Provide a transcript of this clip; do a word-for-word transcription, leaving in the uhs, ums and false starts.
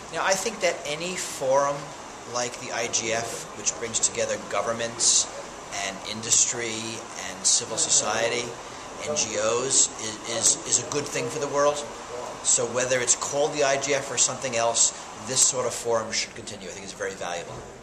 Now, I think that any forum like the I G F, which brings together governments and industry and civil society, N G Os, is, is, is a good thing for the world. So whether it's called the I G F or something else, this sort of forum should continue. I think it's very valuable.